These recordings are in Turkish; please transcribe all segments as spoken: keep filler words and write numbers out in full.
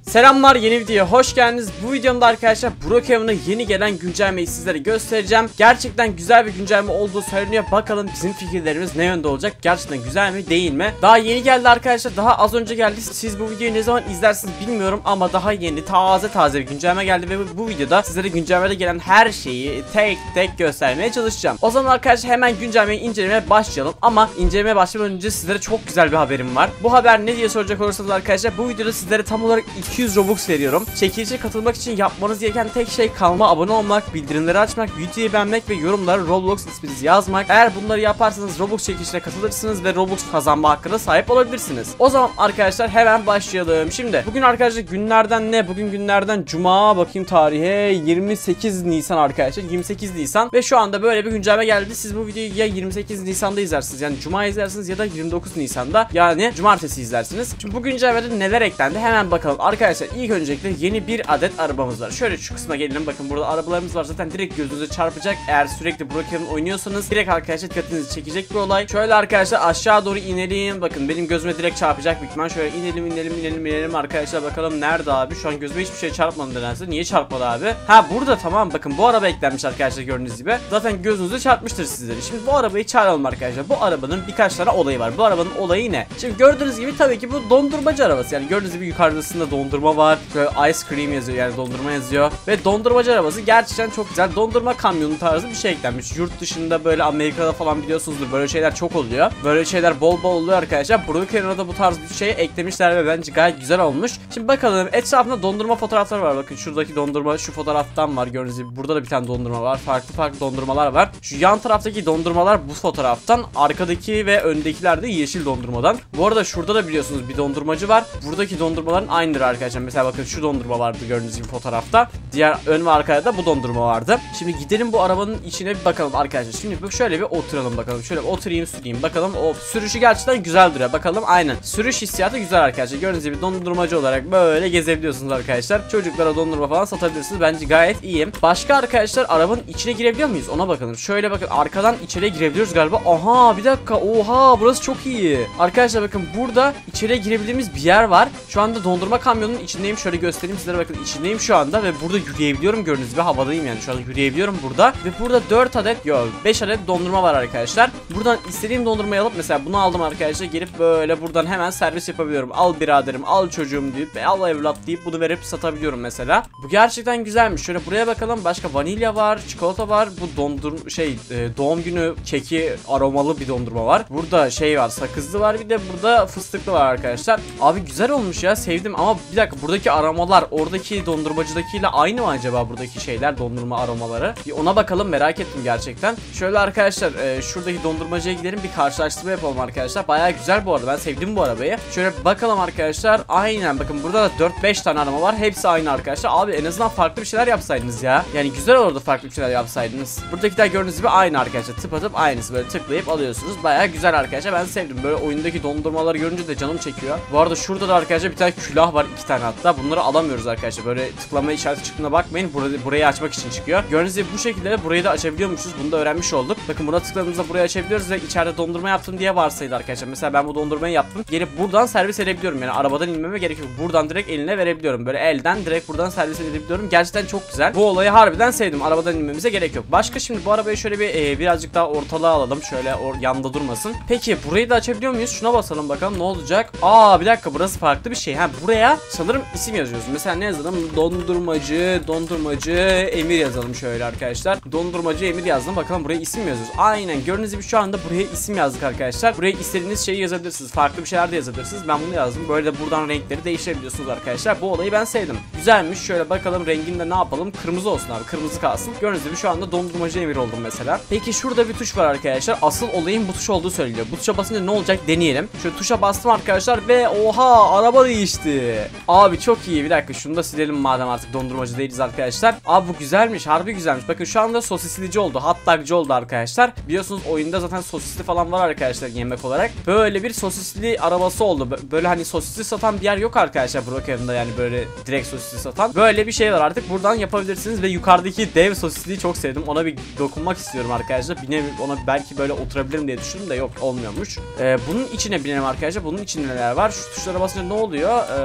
Selamlar, yeni videoya hoş geldiniz. Bu videomda arkadaşlar Brookhaven'a yeni gelen güncellemeyi sizlere göstereceğim. Gerçekten güzel bir güncelleme olduğu söyleniyor. Bakalım bizim fikirlerimiz ne yönde olacak? Gerçekten güzel mi değil mi? Daha yeni geldi arkadaşlar. Daha az önce geldi. Siz bu videoyu ne zaman izlersiniz bilmiyorum ama daha yeni taze taze bir güncelleme geldi ve bu, bu videoda sizlere güncellemede gelen her şeyi tek tek göstermeye çalışacağım. O zaman arkadaşlar hemen güncellemeyi incelemeye başlayalım. Ama incelemeye başlamadan önce sizlere çok güzel bir haberim var. Bu haber ne diye soracak olursanız arkadaşlar, bu videoda sizlere tam olarak iki yüz Robux veriyorum. Çekilişe katılmak için yapmanız gereken tek şey kanalıma abone olmak, bildirimleri açmak, videoyu beğenmek ve yorumlara Roblox isminizi yazmak. Eğer bunları yaparsanız Robux çekilişine katılırsınız ve Robux kazanma hakkına sahip olabilirsiniz. O zaman arkadaşlar hemen başlayalım. Şimdi bugün arkadaşlar günlerden ne? Bugün günlerden Cuma, bakayım tarihe, yirmi sekiz Nisan arkadaşlar. yirmi sekiz Nisan ve şu anda böyle bir güncelleme geldi. Siz bu videoyu ya yirmi sekiz Nisan'da izlersiniz, yani Cuma izlersiniz, ya da yirmi dokuz Nisan'da, yani Cumartesi izlersiniz. Şimdi bu güncellemede neler eklendi hemen bakalım. Arkadaşlar İlk öncelikle yeni bir adet arabamız var. Şöyle şu kısma gelelim. Bakın burada arabalarımız var. Zaten direkt gözünüze çarpacak. Eğer sürekli Brookhaven oynuyorsanız direkt arkadaşlar dikkatinizi çekecek bir olay. Şöyle arkadaşlar aşağı doğru inelim. Bakın benim gözüme direkt çarpacak büyük ihtimal. Şöyle inelim inelim inelim inelim arkadaşlar. Bakalım nerede abi? Şu an gözüme hiçbir şey çarpmadı nedense. Niye çarpmadı abi? Ha burada, tamam. Bakın bu araba eklenmiş arkadaşlar, gördüğünüz gibi. Zaten gözünüze çarpmıştır sizleri. Şimdi bu arabayı çağıralım arkadaşlar. Bu arabanın birkaç tane olayı var. Bu arabanın olayı ne? Şimdi gördüğünüz gibi tabii ki bu dondurmacı arabası. Yani gördüğünüz gibi yukarısında dondurma var. Böyle ice cream yazıyor, yani dondurma yazıyor. Ve dondurmacı arabası gerçekten çok güzel. Dondurma kamyonu tarzı bir şey eklenmiş. Yurt dışında böyle Amerika'da falan biliyorsunuzdur, böyle şeyler çok oluyor. Böyle şeyler bol bol oluyor arkadaşlar. Brookhaven'a da bu tarz bir şey eklemişler ve bence gayet güzel olmuş. Şimdi bakalım, etrafında dondurma fotoğrafları var. Bakın şuradaki dondurma şu fotoğraftan var. Gördüğünüz gibi burada da bir tane dondurma var. Farklı farklı dondurmalar var. Şu yan taraftaki dondurmalar bu fotoğraftan. Arkadaki ve öndekiler de yeşil dondurmadan. Bu arada şurada da biliyorsunuz bir dondurmacı var. Buradaki dondurmaların aynıları arkadaşlar. Mesela bakın şu dondurma vardı gördüğünüz gibi fotoğrafta. Diğer ön ve arkada da bu dondurma vardı. Şimdi gidelim bu arabanın içine bir bakalım arkadaşlar. Şimdi şöyle bir oturalım bakalım. Şöyle oturayım, süreyim bakalım. O sürüşü gerçekten güzel duruyor. Bakalım, aynen. Sürüş hissiyatı güzel arkadaşlar. Gördüğünüz gibi dondurmacı olarak böyle gezebiliyorsunuz arkadaşlar. Çocuklara dondurma falan satabilirsiniz. Bence gayet iyiyim. Başka arkadaşlar arabanın içine girebiliyor muyuz? Ona bakalım. Şöyle bakın, arkadan içeriye girebiliyoruz galiba. Aha bir dakika. Oha burası çok iyi. Arkadaşlar bakın burada içeriye girebildiğimiz bir yer var. Şu anda dondurma kamyonunun içindeyim. Şöyle göstereyim sizlere, bakın içindeyim şu anda ve burada yürüyebiliyorum, gördüğünüz gibi havadayım, yani şu anda yürüyebiliyorum burada ve burada dört adet yok beş adet dondurma var arkadaşlar. Buradan istediğim dondurmayı alıp, mesela bunu aldım arkadaşlar, gelip böyle buradan hemen servis yapabiliyorum. Al biraderim, al çocuğum deyip, al evlat deyip bunu verip satabiliyorum mesela. Bu gerçekten güzelmiş. Şöyle buraya bakalım, başka vanilya var, çikolata var, bu dondur şey e, doğum günü keki aromalı bir dondurma var. Burada şey var, sakızlı var, bir de burada fıstıklı var arkadaşlar. Abi güzel olmuş ya, sevdim ama bir dakika, buradaki aromalar oradaki dondurmacıdakiyle aynı mı acaba, buradaki şeyler, dondurma aromaları? Bir ona bakalım, merak ettim gerçekten. Şöyle arkadaşlar e, şuradaki dondurmacıya gidelim, bir karşılaştırma yapalım arkadaşlar. Bayağı güzel bu arada, ben sevdim bu arabayı. Şöyle bakalım arkadaşlar, aynen bakın burada da dört beş tane aroma var, hepsi aynı arkadaşlar. Abi en azından farklı bir şeyler yapsaydınız ya. Yani güzel olurdu farklı bir şeyler yapsaydınız. Buradakiler gördüğünüz gibi aynı arkadaşlar, tıpatıp aynısı, böyle tıklayıp alıyorsunuz. Bayağı güzel arkadaşlar, ben sevdim. Böyle oyundaki dondurmaları görünce de canım çekiyor. Bu arada şurada da arkadaşlar bir tane külah var, iki tane hatta. Bunları alamıyoruz arkadaşlar. Böyle tıklama işareti çıktığına bakmayın. Burayı, burayı açmak için çıkıyor. Gördüğünüz gibi bu şekilde burayı da açabiliyormuşuz. Bunu da öğrenmiş olduk. Bakın buna tıkladığımızda burayı açabiliyoruz ve içeride dondurma yaptım diye varsaydı arkadaşlar. Mesela ben bu dondurmayı yaptım. Gelip buradan servis edebiliyorum. Yani arabadan inmeme gerek yok. Buradan direkt eline verebiliyorum. Böyle elden direkt buradan servis edebiliyorum. Gerçekten çok güzel. Bu olayı harbiden sevdim. Arabadan inmemize gerek yok. Başka şimdi bu arabayı şöyle bir e, birazcık daha ortalığa alalım. Şöyle or yanda durmasın. Peki burayı da açabiliyor muyuz? Şuna basalım bakalım ne olacak. Aa bir dakika, burası farklı bir şey. Ha buraya sanırım isim yazıyoruz. Mesela ne yazalım? Dondurmacı, dondurmacı Emir yazalım şöyle arkadaşlar. Dondurmacı Emir yazdım. Bakalım buraya isim mi yazıyoruz? Aynen, gördüğünüz gibi şu anda buraya isim yazdık arkadaşlar. Buraya istediğiniz şeyi yazabilirsiniz. Farklı bir şeyler de yazabilirsiniz. Ben bunu yazdım. Böyle de buradan renkleri değiştirebiliyorsunuz arkadaşlar. Bu olayı ben sevdim. Güzelmiş. Şöyle bakalım renginde ne yapalım? Kırmızı olsun abi. Kırmızı kalsın. Gördüğünüz gibi şu anda dondurmacı Emir oldum mesela. Peki şurada bir tuş var arkadaşlar. Asıl olayın bu tuş olduğu söyleniyor. Bu tuşa basınca ne olacak deneyelim. Şöyle tuşa bastım arkadaşlar ve oha araba değişti. Abi çok iyi. Bir dakika şunu da silelim madem artık dondurmacı değiliz arkadaşlar. Abi bu güzelmiş, harbi güzelmiş. Bakın şu anda sosislici oldu, hot dogcu oldu arkadaşlar. Biliyorsunuz oyunda zaten sosisli falan var arkadaşlar yemek olarak. Böyle bir sosisli arabası oldu. Böyle hani sosisli satan bir yer yok arkadaşlar Brookhaven'da, yani böyle direkt sosisli satan. Böyle bir şey var artık, buradan yapabilirsiniz ve yukarıdaki dev sosisliği çok sevdim. Ona bir dokunmak istiyorum arkadaşlar. Bir nevi ona belki böyle oturabilirim diye düşündüm de yok, olmuyormuş. Ee, bunun içine binelim arkadaşlar. Bunun içinde neler var? Şu tuşlara basınca ne oluyor? Ee, bunlar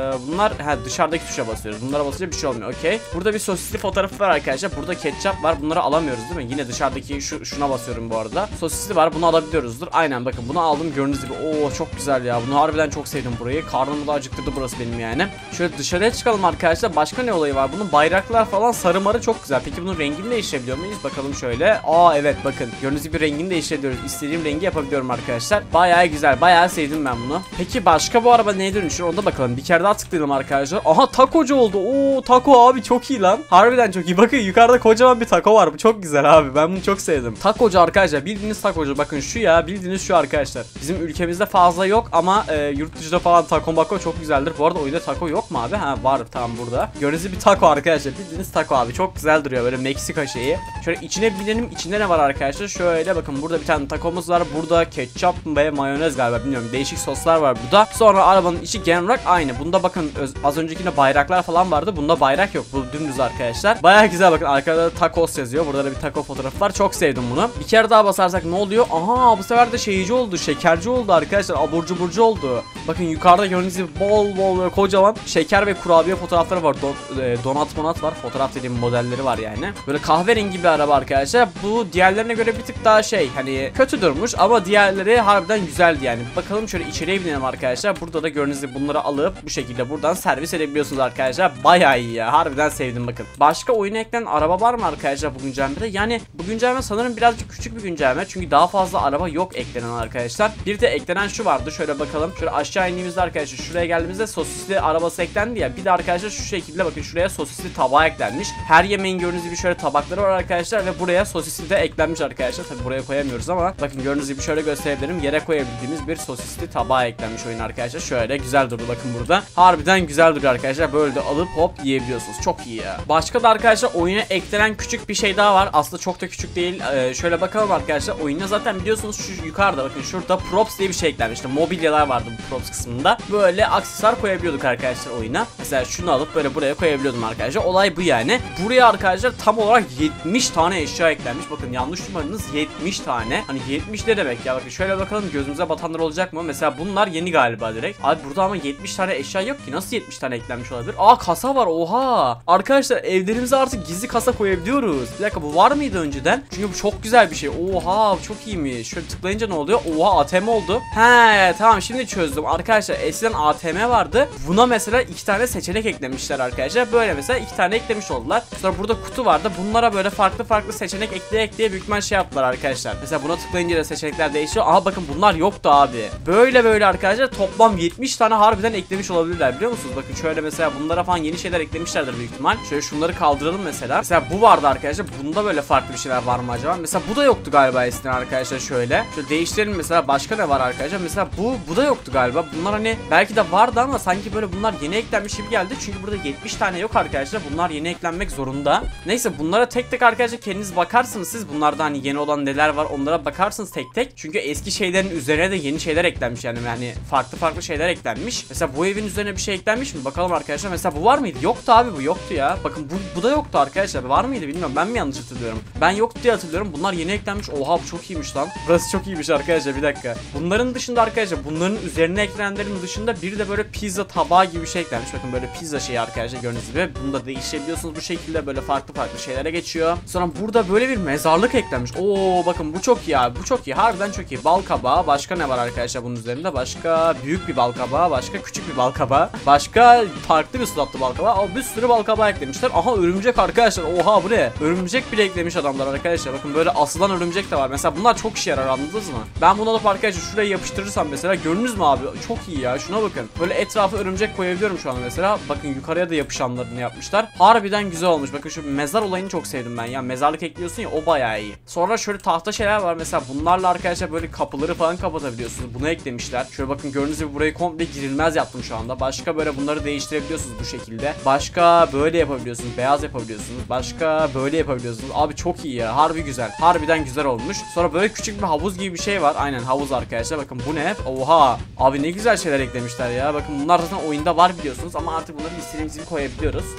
bunlar ha, dışarıdaki tuşa basıyoruz. Bunlara basınca bir şey olmuyor. Okey. Burada bir sosisli fotoğrafı var arkadaşlar. Burada ketçap var. Bunları alamıyoruz değil mi? Yine dışarıdaki şu şuna basıyorum bu arada. Sosisli var. Bunu alabiliyoruzdur. Aynen bakın bunu aldım. Gördüğünüz gibi. Oo çok güzel ya. Bunu harbiden çok sevdim burayı. Karnımı da acıktırdı burası benim yani. Şöyle dışarıya çıkalım arkadaşlar. Başka ne olayı var? Bunun bayraklar falan sarı marı çok güzel. Peki bunun rengini değiştirebiliyor muyuz? Bakalım şöyle. Aa evet bakın. Gördüğünüz gibi rengini değiştirebiliyoruz. İstediğim rengi yapabiliyorum arkadaşlar. Bayağı güzel. Bayağı sevdim ben bunu. Peki başka bu araba neye dönüşür? Ona da bakalım. Bir kere daha tıklayalım arkadaşlar. Aha takocu oldu. Oo taco abi çok iyi lan. Harbiden çok iyi. Bakın yukarıda kocaman bir taco var. Bu çok güzel abi. Ben bunu çok sevdim. Takocu arkadaşlar. Bildiğiniz takocu. Bakın şu ya. Bildiğiniz şu arkadaşlar. Bizim ülkemizde fazla yok ama e, yurt dışında falan taco bako çok güzeldir. Bu arada oyunda taco yok mu abi? Ha var tam burada. Gördüğünüz gibi taco arkadaşlar. Bildiğiniz taco abi. Çok güzel duruyor. Böyle Meksika şeyi. Şöyle içine binelim. İçinde ne var arkadaşlar? Şöyle bakın burada bir tane tacomuz var. Burada ketçap ve mayonez galiba. Bilmiyorum. Değişik soslar var burada. Sonra arabanın içi genel olarak aynı. Bunda bakın az öncekinde bayraklar falan vardı. Bunda bayrak yok. Bu dümdüz arkadaşlar. Bayağı güzel bakın. Arkada da tacos yazıyor. Burada da bir taco fotoğrafı var. Çok sevdim bunu. Bir kere daha basarsak ne oluyor? Aha bu sefer de şeyci oldu. Şekerci oldu arkadaşlar. Abur cuburcu oldu. Bakın yukarıda gördüğünüz gibi bol bol böyle kocaman şeker ve kurabiye fotoğrafları var. Don, e, donat monat var. Fotoğraf dediğim modelleri var yani. Böyle kahverengi bir araba arkadaşlar. Bu diğerlerine göre bir tık daha şey hani kötü durmuş ama diğerleri harbiden güzeldi yani. Bakalım şöyle içeriye binelim arkadaşlar. Burada da gördüğünüz gibi bunları alıp bu şekilde buradan servis edebiliyorsunuz arkadaşlar. Bayağı iyi ya. Harbiden sevdim bakın. Başka oyuna eklenen araba var mı arkadaşlar bu güncellemede? Yani bu güncelleme sanırım birazcık küçük bir güncelleme. Çünkü daha fazla araba yok eklenen arkadaşlar. Bir de eklenen şu vardı. Şöyle bakalım. Şöyle aşağı indiğimizde arkadaşlar şuraya geldiğimizde sosisli arabası eklendi ya. Bir de arkadaşlar şu şekilde bakın şuraya sosisli tabağı eklenmiş. Her yemeğin gördüğünüz gibi şöyle tabakları var arkadaşlar ve buraya sosisli de eklenmiş arkadaşlar. Tabi buraya koyamıyoruz ama bakın gördüğünüz gibi şöyle gösterebilirim. Yere koyabildiğimiz bir sosisli tabağı eklenmiş oyun arkadaşlar. Şöyle güzel durdu bakın burada. Harbiden güzel duruyor arkadaşlar. Böyle de alıp hop yiyebiliyorsunuz. Çok iyi ya. Başka da arkadaşlar oyuna eklenen küçük bir şey daha var. Aslında çok da küçük değil. Ee, şöyle bakalım arkadaşlar. Oyunda zaten biliyorsunuz şu yukarıda bakın şurada props diye bir şey eklenmişti. Mobilyalar vardı bu props kısmında. Böyle aksesuar koyabiliyorduk arkadaşlar oyuna. Mesela şunu alıp böyle buraya koyabiliyordum arkadaşlar. Olay bu yani. Buraya arkadaşlar tam olarak yetmiş tane eşya eklenmiş. Bakın yanlış duymadınız, yetmiş tane. Hani yetmiş ne demek ya? Bakın şöyle bakalım gözümüze batanlar olacak mı? Mesela bunlar yeni galiba direkt. Abi burada ama yetmiş tane eşya yok ki. Nasıl yetmiş tane eklenmiş olabilir? Aa kasa var. Oha. Arkadaşlar evlerimize artık gizli kasa koyabiliyoruz. Bir dakika bu var mıydı önceden? Çünkü bu çok güzel bir şey. Oha çok iyiymiş. Şöyle tıklayınca ne oluyor? Oha A T M oldu. He tamam şimdi çözdüm. Arkadaşlar eskiden A T M vardı. Buna mesela iki tane seçenek eklemişler arkadaşlar. Böyle mesela iki tane eklemiş oldular. Sonra burada kutu vardı. Bunlara böyle farklı farklı seçenek ekleye ekleye büyük ihtimal şey yaptılar arkadaşlar. Mesela buna tıklayınca da seçenekler değişiyor. Aha bakın bunlar yoktu abi. Böyle böyle arkadaşlar toplam yetmiş tane harbiden eklemiş olabilirler biliyor musunuz? Bakın şöyle mesela bunlara falan yeni şeyler eklemişlerdir büyük ihtimal. Şöyle şunları kaldıralım mesela. Mesela bu vardı arkadaşlar. Bunda böyle farklı bir şeyler var mı acaba? Mesela bu da yoktu galiba eskiden arkadaşlar şöyle. Şöyle değiştirelim mesela başka ne var arkadaşlar? Mesela bu bu da yoktu galiba. Bunlar hani belki de vardı ama sanki böyle bunlar yeni eklenmiş gibi geldi. Çünkü burada yetmiş tane yok arkadaşlar. Bunlar yeni eklenmek zorunda. Neyse bunlara tek tek arkadaşlar kendiniz bakarsınız siz. Bunlarda hani yeni olan neler var onlara bakarsınız tek tek. Çünkü eski şeylerin üzerine de yeni şeyler eklenmiş yani. Yani farklı farklı şeyler eklenmiş. Mesela bu evin üzerine bir şey eklenmiş mi? Bakalım arkadaşlar. Mesela bu var mıydı? Yoktu abi bu yoktu ya. Bakın bu, bu da yoktu arkadaşlar. Var mıydı bilmiyorum. Ben mi yanlış hatırlıyorum? Ben yoktu diye hatırlıyorum. Bunlar yeni eklenmiş. Oha bu çok iyiymiş lan. Burası çok iyiymiş arkadaşlar. Bir dakika. Bunların dışında arkadaşlar bunların üzerine eklenenlerin dışında bir de böyle pizza tabağı gibi bir şey eklenmiş. Bakın böyle pizza şeyi arkadaşlar gördüğünüz gibi. Bunu da değiştirebiliyorsunuz bu şekilde böyle farklı farklı şeylere geçiyor. Sonra burada böyle bir mezarlık eklenmiş. Oo bakın bu çok iyi abi. Bu çok iyi. Harbiden çok iyi. Bal kabağı. Başka ne var arkadaşlar bunun üzerinde? Başka büyük bir bal kabağı. Başka küçük bir bal kabağı. Başka farklı bir suratlı bal kabağı. Aa, bir sürü bal kabağı eklemişler. Aha örümcek arkadaşlar. Oha bu ne? Örümcek bile eklemiş adamlar arkadaşlar. Bakın böyle asılan örümcek de var. Mesela bunlar çok işe yarar anladınız mı? Ben bunu alıp arkadaşlar şuraya yapıştırırsam mesela gördünüz mü abi? Çok iyi ya. Şuna bakın. Böyle etrafı örümcek koyabiliyorum şu an mesela. Bakın yukarıya da yapışanlarını yapmışlar. Harbiden güzel olmuş. Bakın şu mezar olayını çok sevdim ben ya. Mezarlık ekliyorsun ya o bayağı iyi. Sonra şöyle tahta şeyler var. Mesela bunlarla arkadaşlar böyle kapıları falan kapatabiliyorsunuz. Bunu eklemişler. Şöyle bakın gördüğünüz gibi burayı komple girilmez yaptım şu anda. Başka böyle bunları değiştirebiliyorsunuz bu şekilde. Başka böyle yapabiliyorsunuz. Beyaz yapabiliyorsunuz. Başka böyle yapabiliyorsunuz. Abi çok iyi ya. Harbi güzel. Harbiden güzel olmuş. Sonra böyle küçük bir havuz gibi bir şey var. Aynen havuz arkadaşlar. Bakın bu ne? Oha. Abi ne güzel şeyler eklemişler ya. Bakın bunlar zaten oyunda var biliyorsunuz ama artık bunları istediğimiz gibi koyabiliyoruz.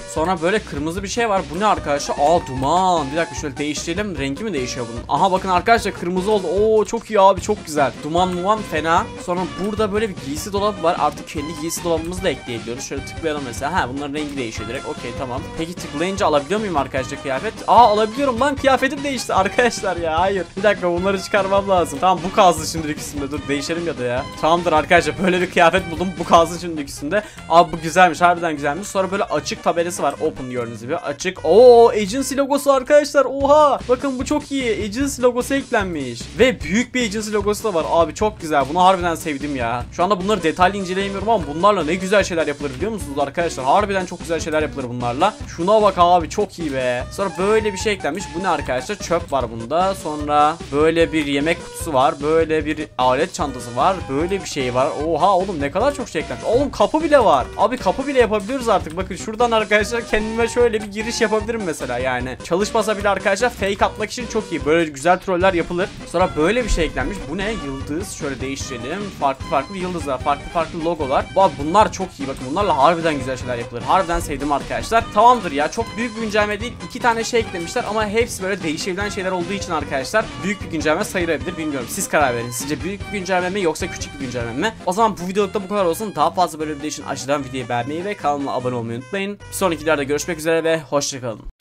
Sonra böyle kırmızı bir şey var. Bu ne arkadaşlar? Aa, duman. Bir dakika şöyle değiştirelim. Rengi mi değişiyor bunun? Aha bakın arkadaşlar, kırmızı oldu. Oo, çok iyi abi, çok güzel. Duman muman fena. Sonra burada böyle bir giysi dolabı var. Artık kendi giysi dolabımızı da ekleyebiliyoruz. Şöyle tıklayalım mesela. Ha, bunların rengi değişiyor direkt. Okey, tamam. Peki tıklayınca alabiliyor muyum arkadaşlar kıyafet? Aa, alabiliyorum lan, kıyafetim değişti arkadaşlar ya. Hayır. Bir dakika, bunları çıkarmam lazım. Tamam, bu kalsın şimdilik üstünde. Dur değişelim ya da ya. Tamamdır arkadaşlar, böyle bir kıyafet buldum. Bu kalsın şimdilik üstünde. Abi bu güzelmiş, harbiden güzelmiş. Sonra böyle açık tabelası var. Open gördüğünüz gibi. Açık. Oo, agency logosu arkadaşlar. Oha. Bakın bu çok iyi. Agency logosu eklenmiş. Ve büyük bir agency logosu da var. Abi çok güzel. Bunu harbiden sevdim ya. Şu anda bunları detaylı inceleyemiyorum ama bunlarla ne güzel şeyler yapılır biliyor musunuz arkadaşlar? Harbiden çok güzel şeyler yapılır bunlarla. Şuna bak abi, çok iyi be. Sonra böyle bir şey eklenmiş. Bu ne arkadaşlar? Çöp var bunda. Sonra böyle bir yemek kutusu var. Böyle bir alet çantası var. Böyle bir şey var. Oha oğlum, ne kadar çok şey eklenmiş. Oğlum kapı bile var. Abi kapı bile yapabiliyoruz artık. Bakın şuradan arkadaşlar kendime şöyle bir giriş yapabilirim mesela yani. Çalışmasa bile arkadaşlar fake atmak için çok iyi. Böyle güzel troller yapılır. Sonra böyle bir şey eklenmiş. Bu ne? Yıldız. Şöyle değiştirelim. Farklı farklı yıldızlar. Farklı farklı logolar. Abi bunlar çok iyi. Bakın bunlarla harbiden güzel şeyler yapılır. Harbiden sevdim arkadaşlar. Tamamdır ya. Çok büyük bir güncelleme değil. İki tane şey eklemişler ama hepsi böyle değişebilen şeyler olduğu için arkadaşlar büyük bir güncelleme sayılabilir. Bilmiyorum. Siz karar verin. Sizce büyük bir güncelleme mi yoksa küçük bir güncelleme mi? O zaman bu videolukta bu kadar olsun. Daha fazla böyle video için aşağıdan videoyu beğenmeyi ve kanalıma abone olmayı unutmayın. Bir sonraki videoda görüşmek üzere ve hoşçakalın.